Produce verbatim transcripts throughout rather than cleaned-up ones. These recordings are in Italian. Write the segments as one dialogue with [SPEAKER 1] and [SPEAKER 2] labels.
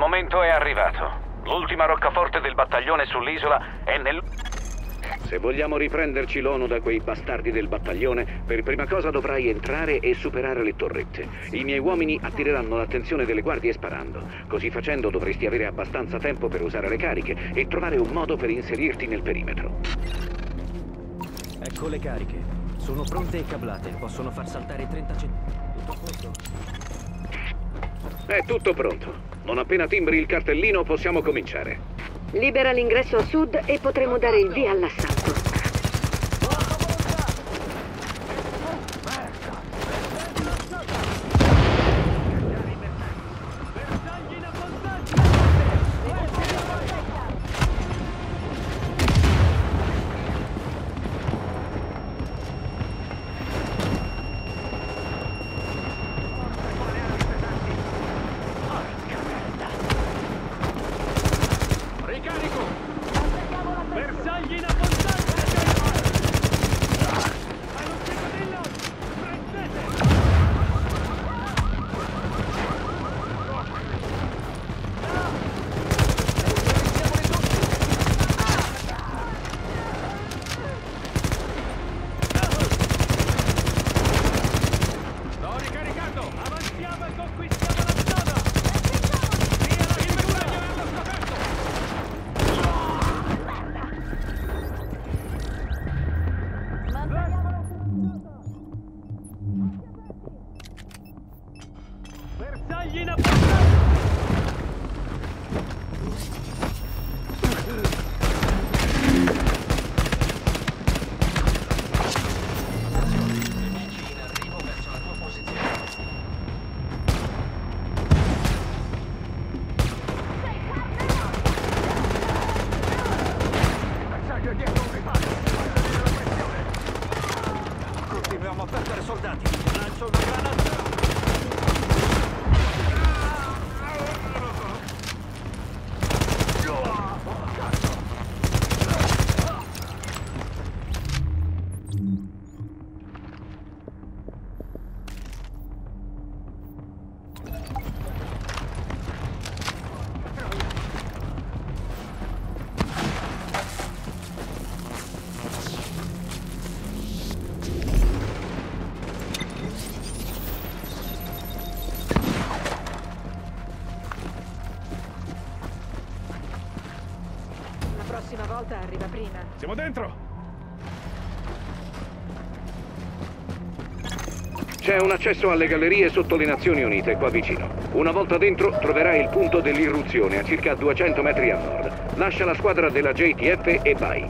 [SPEAKER 1] momento è arrivato. L'ultima roccaforte del battaglione sull'isola è nel...
[SPEAKER 2] Se vogliamo riprenderci l'O N U da quei bastardi del battaglione, per prima cosa dovrai entrare e superare le torrette. I miei uomini attireranno l'attenzione delle guardie sparando. Così facendo dovresti avere abbastanza tempo per usare le cariche e trovare un modo per inserirti nel perimetro.
[SPEAKER 3] Ecco le cariche. Sono pronte e cablate. Possono far saltare trenta centimetri. Tutto pronto?
[SPEAKER 2] È tutto pronto. Non appena timbri il cartellino possiamo cominciare.
[SPEAKER 4] Libera l'ingresso a sud e potremo dare il via all'assalto.
[SPEAKER 3] Continuiamo a perdere soldati. Lancio una granata.
[SPEAKER 4] La prossima volta arriva prima.
[SPEAKER 5] Siamo dentro!
[SPEAKER 2] C'è un accesso alle gallerie sotto le Nazioni Unite qua vicino. Una volta dentro troverai il punto dell'irruzione a circa duecento metri a nord. Lascia la squadra della J T F e vai.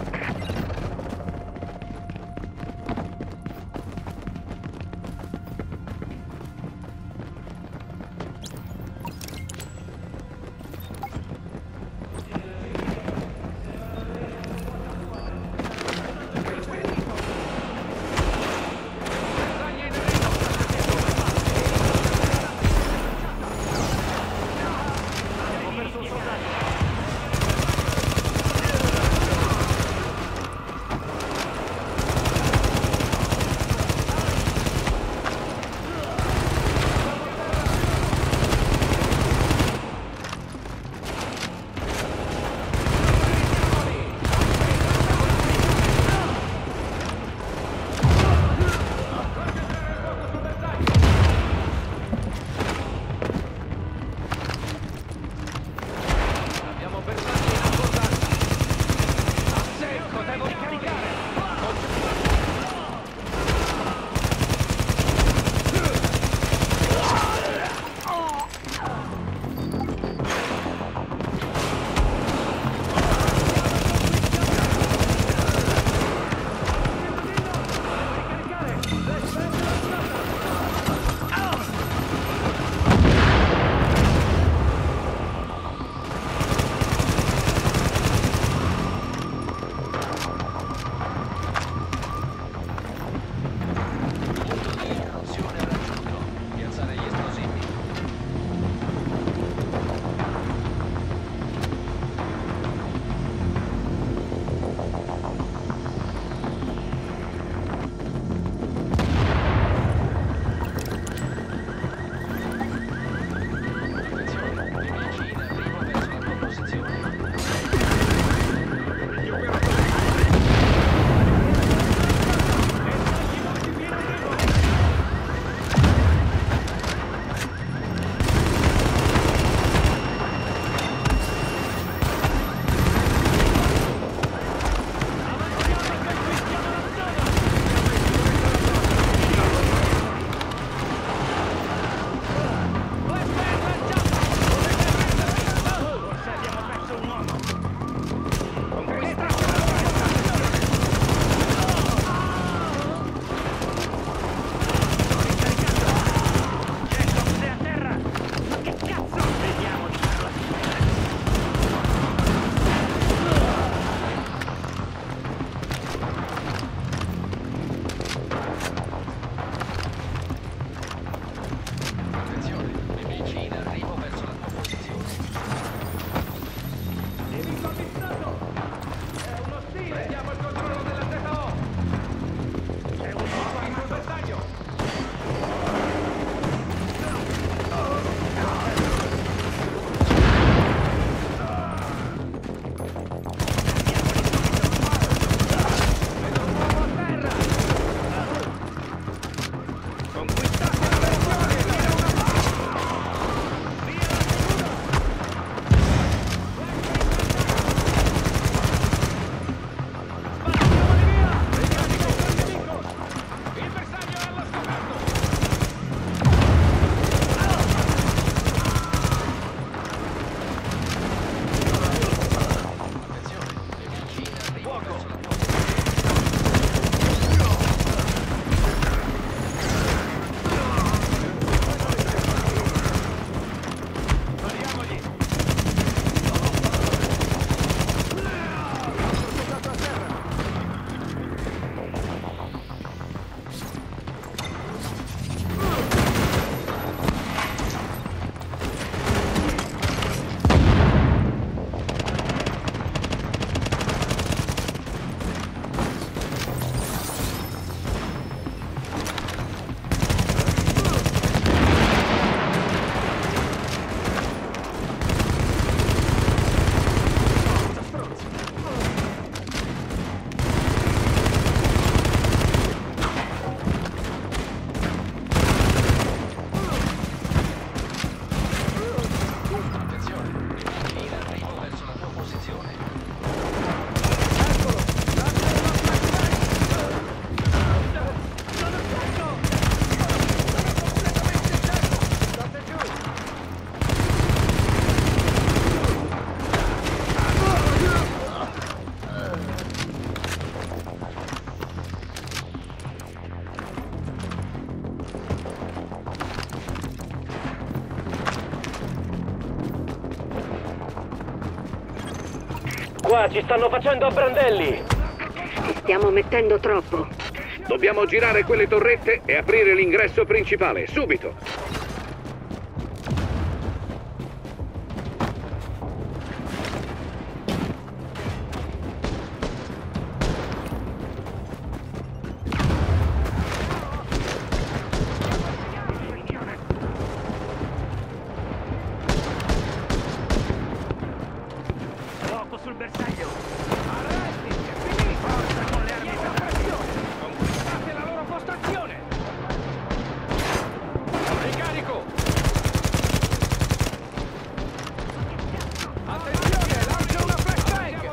[SPEAKER 3] Qua ci stanno facendo a brandelli!
[SPEAKER 4] Ci stiamo mettendo troppo.
[SPEAKER 2] Dobbiamo girare quelle torrette e aprire l'ingresso principale, subito!
[SPEAKER 3] Fuoco sul bersaglio! Arresti! È finito! Forza con le armi per pressione! Conquistate la loro postazione! Ricarico! Attenzione! Lancio una flashbang!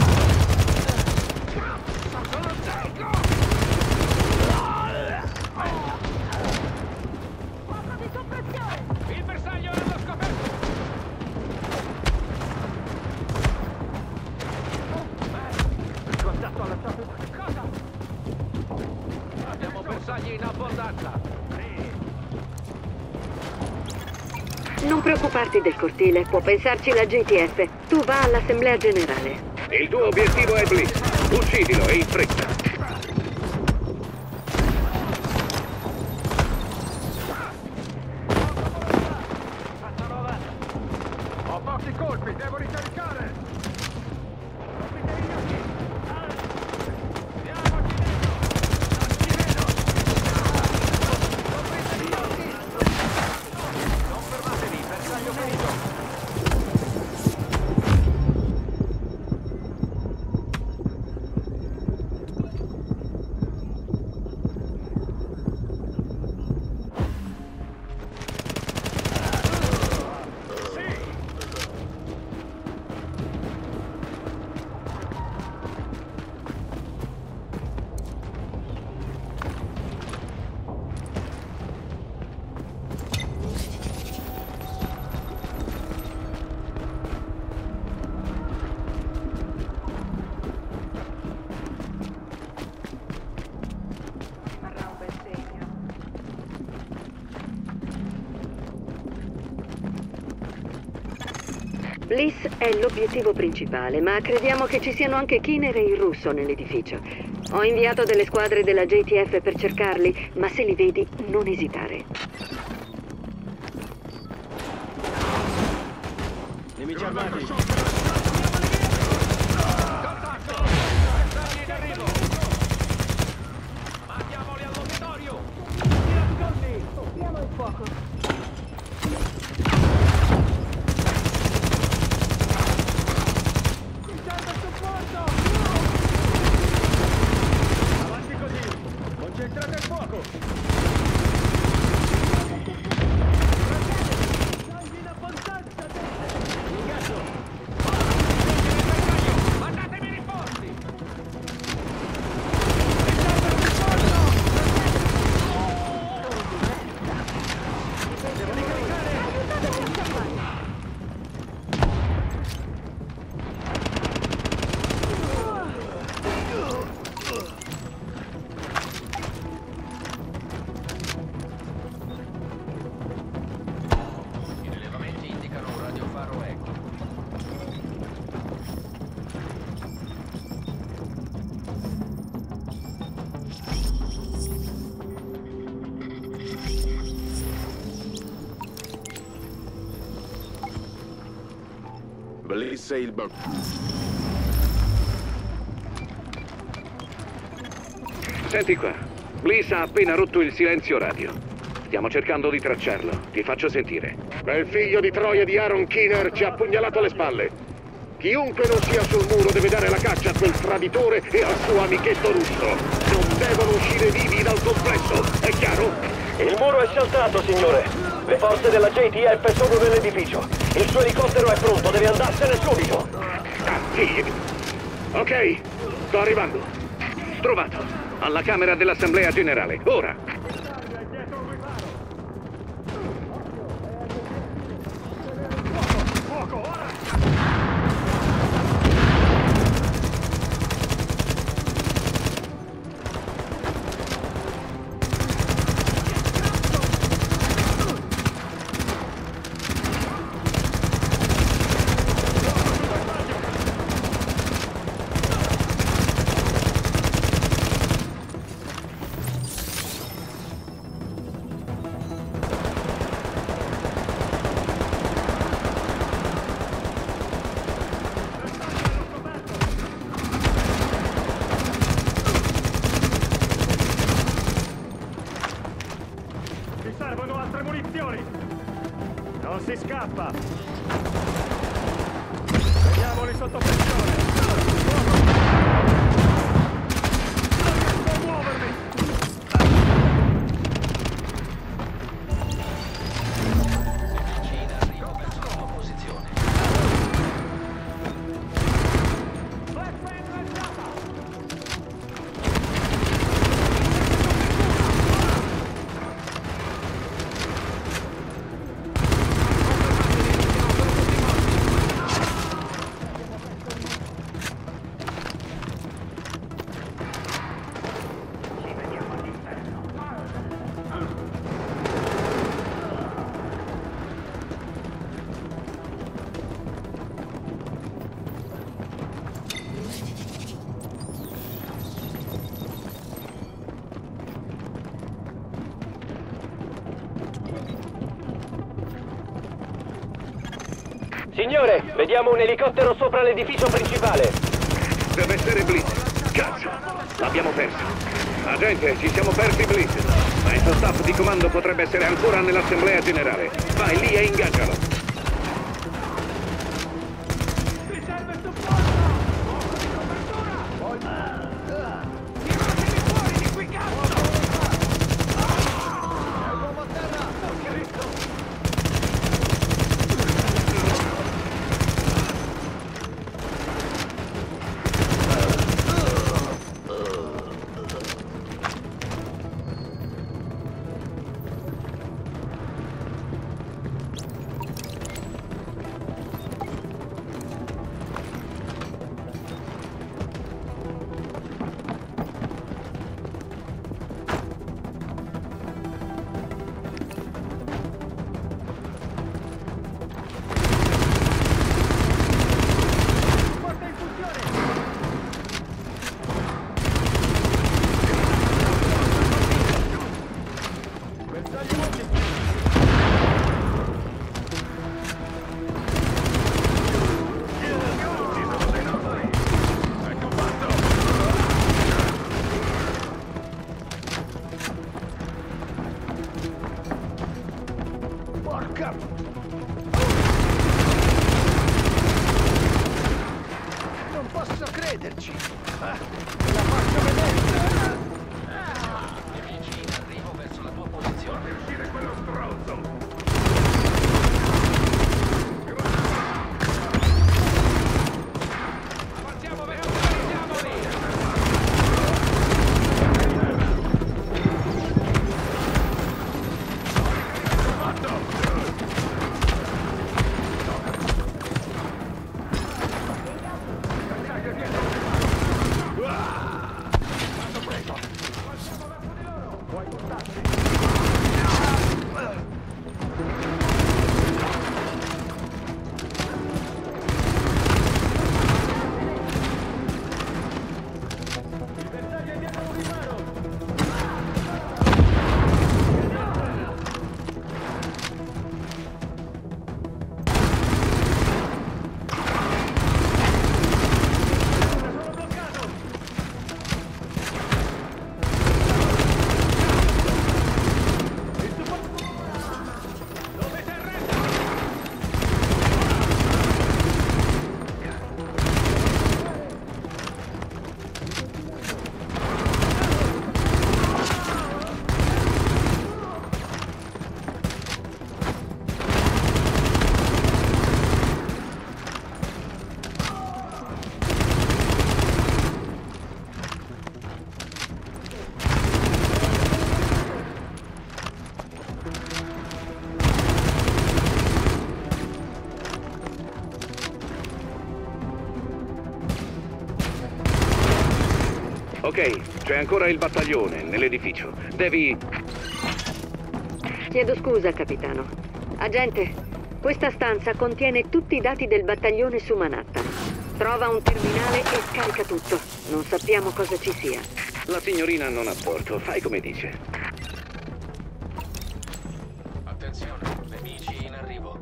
[SPEAKER 3] Sono secco! Fuoco di soppressione! Il bersaglio è allo scoperto! Contatto alla statua. Cosa? Abbiamo bersagli in abbondanza.
[SPEAKER 4] Non preoccuparti del cortile, può pensarci la J T F. Tu va all'Assemblea Generale.
[SPEAKER 2] Il tuo obiettivo è Bliss. Uccidilo e in fretta.
[SPEAKER 3] Ho pochi colpi, devo ricaricare. Non fermatevi, bersaglio finito.
[SPEAKER 4] Bliss è l'obiettivo principale, ma crediamo che ci siano anche Keener e il russo nell'edificio. Ho inviato delle squadre della J T F per cercarli, ma se li vedi, non esitare.
[SPEAKER 3] Nemici armati. Contatto! Bersagli in arrivo! Mandiamoli al vomitorio! Stoppiamo il fuoco! Avanti così! Concentrate il fuoco! Salvi in abbondanza! Ingaggio! Mandatemi rinforzi! Devo ricaricare! I rilevamenti indicano un radiofaro eco.
[SPEAKER 5] Bliss e il bug.
[SPEAKER 2] Senti qua. Bliss ha appena rotto il silenzio radio. Stiamo cercando di tracciarlo. Ti faccio sentire.
[SPEAKER 5] Quel figlio di Troia di Aaron Keener ci ha pugnalato alle spalle. Chiunque non sia sul muro deve dare la caccia a quel traditore e al suo amichetto russo. Non devono uscire vivi dal complesso, è chiaro?
[SPEAKER 6] Il muro è saltato, signore. Le forze della J T F sono nell'edificio. Il suo elicottero è pronto, deve andarsene subito.
[SPEAKER 2] Cazzi! Ok, sto arrivando. Trovato. Alla Camera dell'Assemblea Generale. Ora.
[SPEAKER 3] Fuoco, ora! munizioni! Non si scappa! Teniamoli sotto pressione! Non riesco a muovermi!
[SPEAKER 1] Vicina, arrivo verso la tua posizione.
[SPEAKER 6] Signore, vediamo un elicottero sopra l'edificio principale.
[SPEAKER 2] Deve essere Blitz. Cazzo, l'abbiamo perso. Agente, ci siamo persi Blitz. Ma il suo staff di comando potrebbe essere ancora nell'assemblea generale. Vai lì e ingaggialo.
[SPEAKER 3] Mi serve supporto! Poco di copertura! Tiratemi fuori di qui, cazzo! C'è un uomo a terra! Non capisco!
[SPEAKER 7] Non posso crederci! Ah, la faccio vedere!
[SPEAKER 1] Vicina, arrivo verso la tua posizione.
[SPEAKER 3] Uscire quello stronzo! Avanziamo verso
[SPEAKER 2] Ok, c'è ancora il battaglione nell'edificio. Devi...
[SPEAKER 4] Chiedo scusa, capitano. Agente, questa stanza contiene tutti i dati del battaglione su Manhattan. Trova un terminale e scarica tutto. Non sappiamo cosa ci sia.
[SPEAKER 2] La signorina non ha torto, fai come dice.
[SPEAKER 1] Attenzione, nemici in arrivo.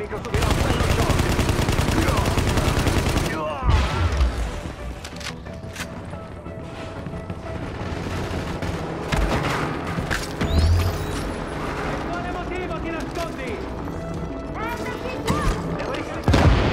[SPEAKER 3] nemico subirà un bello shock. Quale motivo ti nascondi? Devo ricaricare.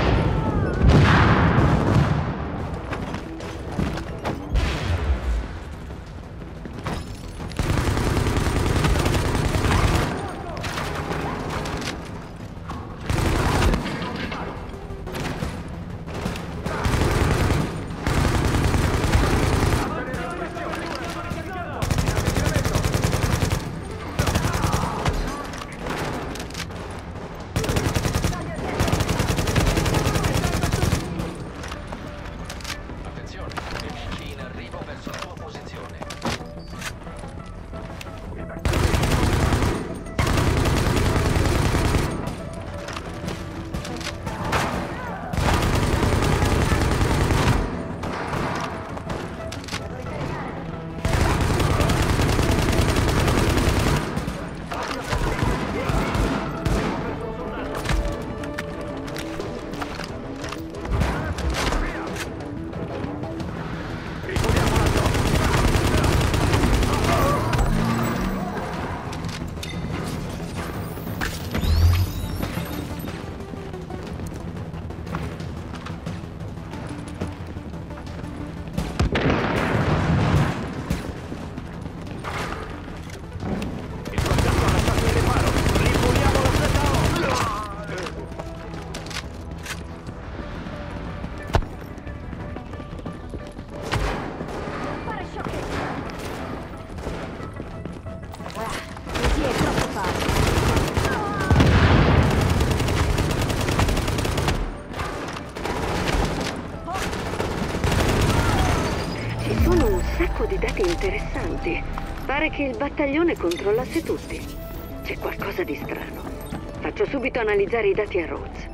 [SPEAKER 4] Di dati interessanti. Pare che il battaglione controllasse tutti. C'è qualcosa di strano. Faccio subito analizzare i dati a Rhodes.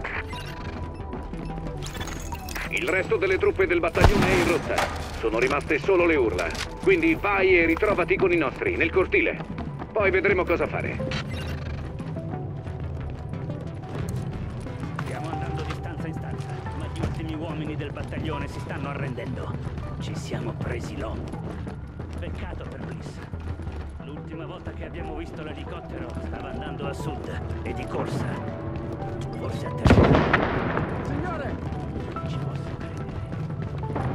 [SPEAKER 2] Il resto delle truppe del battaglione è in rotta. Sono rimaste solo le urla. Quindi vai e ritrovati con i nostri, nel cortile. Poi vedremo cosa fare.
[SPEAKER 3] Stiamo andando di stanza in stanza, ma gli ultimi uomini del battaglione si stanno arrendendo. Ci siamo presi l'onno. Peccato per Bliss. L'ultima volta che abbiamo visto l'elicottero stava andando a sud e di corsa. Forse a terra.
[SPEAKER 7] Signore!
[SPEAKER 3] Ci posso credere.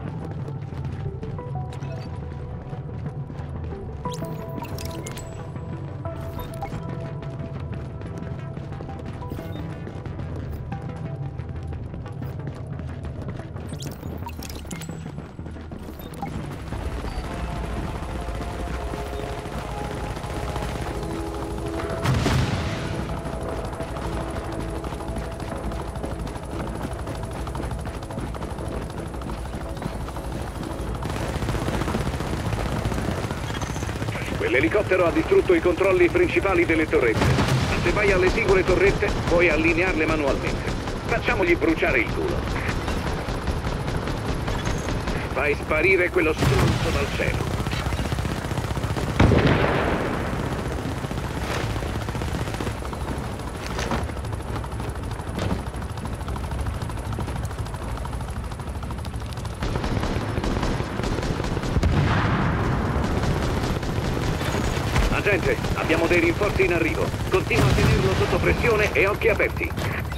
[SPEAKER 2] L'elicottero ha distrutto i controlli principali delle torrette. Ma se vai alle singole torrette, puoi allinearle manualmente. Facciamogli bruciare il culo. Fai sparire quello stronzo dal cielo. Agente, abbiamo dei rinforzi in arrivo. Continua a tenerlo sotto pressione e occhi aperti.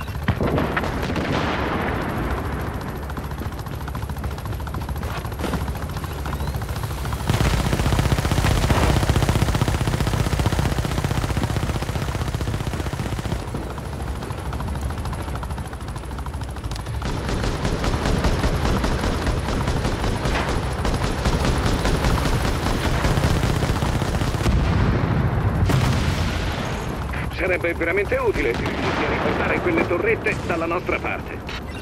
[SPEAKER 2] Sarebbe veramente utile se riuscissi a riportare quelle torrette dalla nostra parte.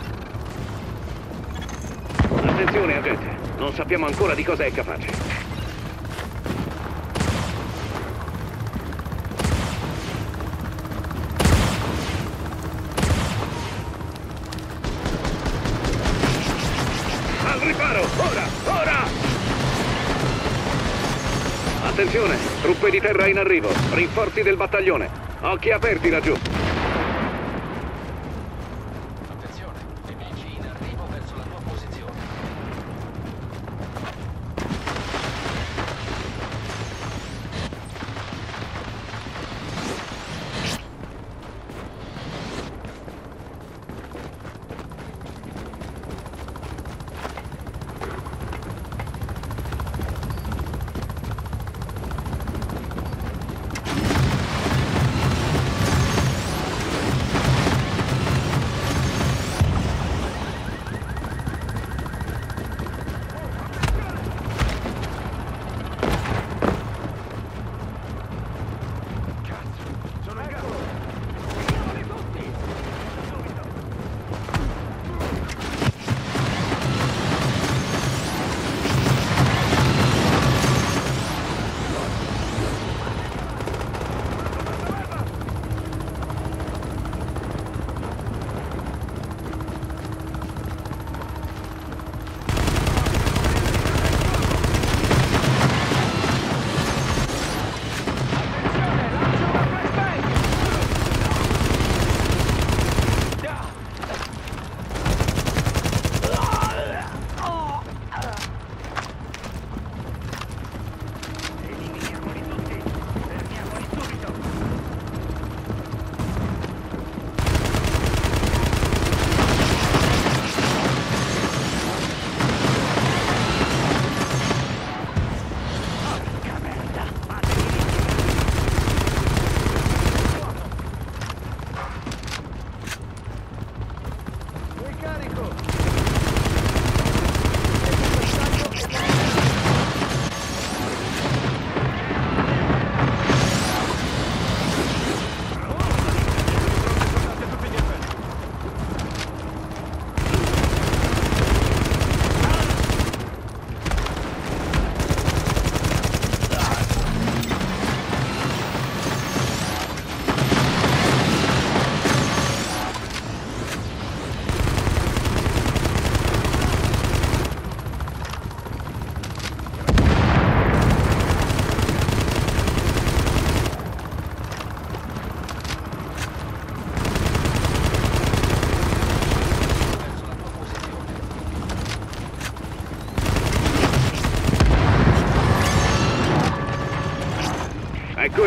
[SPEAKER 2] Attenzione, agente. Non sappiamo ancora di cosa è capace. Al riparo! Ora! Ora! Attenzione! Truppe di terra in arrivo. Rinforzi del battaglione. Occhi aperti laggiù.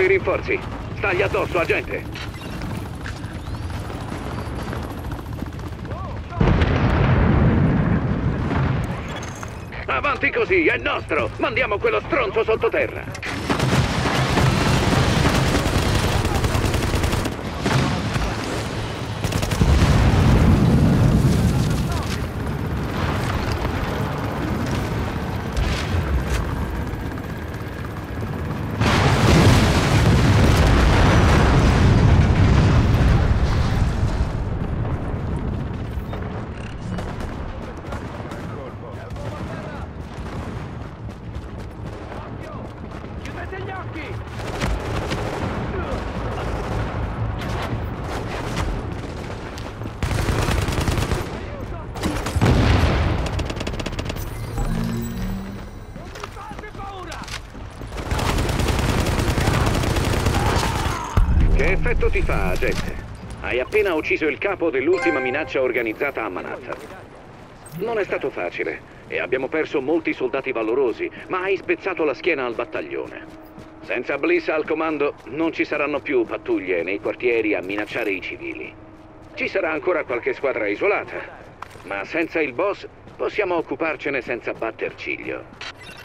[SPEAKER 2] i rinforzi. Stagli addosso, agente. Avanti così, è nostro! Mandiamo quello stronzo sottoterra!
[SPEAKER 7] Chiudete gli occhi!
[SPEAKER 2] Che effetto ti fa, agente? Hai appena ucciso il capo dell'ultima minaccia organizzata a Manhattan. Non è stato facile e abbiamo perso molti soldati valorosi, ma hai spezzato la schiena al battaglione. Senza Bliss al comando non ci saranno più pattuglie nei quartieri a minacciare i civili. Ci sarà ancora qualche squadra isolata, ma senza il boss possiamo occuparcene senza batter ciglio.